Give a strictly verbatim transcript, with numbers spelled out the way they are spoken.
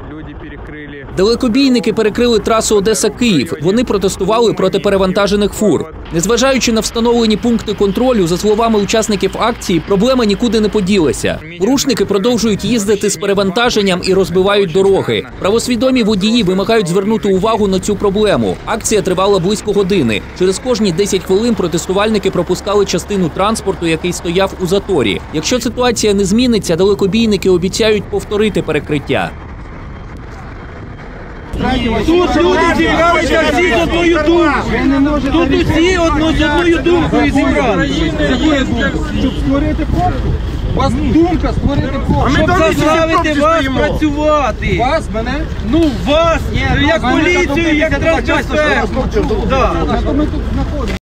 Далекобійники перекрили трасу Одеса-Київ. Вони протестували проти перевантажених фур. Незважаючи на встановлені пункти контролю, за словами учасників акції, проблема нікуди не поділася. Порушники продовжують їздити з перевантаженням і розбивають дороги. Правосвідомі водії вимагають звернути увагу на цю проблему. Акція тривала близько години. Через кожні десять хвилин протестувальники пропускали частину транспорту, який стояв у заторі. Якщо ситуація не зміниться, далекобійники обіцяють повторити перекриття. Тут люди зібралися всі з одною думкою. Тут усі одно з одною думкою зібралися. Щоб створити пробку? У вас думка створити пробку. Щоб заставити вас працювати. Вас, мене? Ну, вас, як поліцію, як транспортер.